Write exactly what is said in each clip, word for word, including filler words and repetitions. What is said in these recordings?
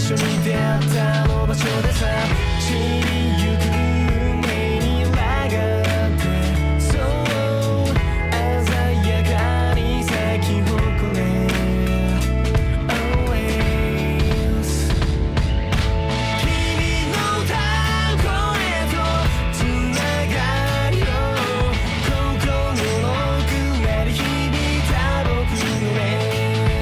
緒に出会ったあの場所でさ散りゆく運命に抗ってそう鮮やかに咲き誇れ Always 君の歌声とつながりを心の奥まで響いた僕の目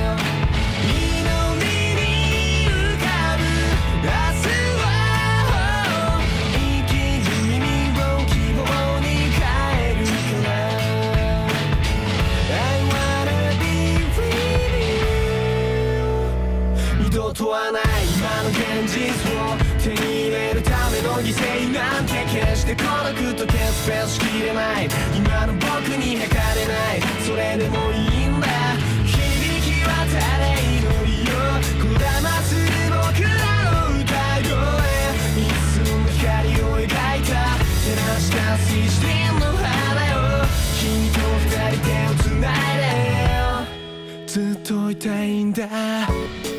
とはない今の現実を手に入れるための犠牲なんて決して孤独と決別しきれない今の僕に測れないそれでもいいんだ響き渡れ祈りをこだまする僕らの歌声一寸の光を描いた照らした水晶の花よ君と二人手をつないでずっといたいんだ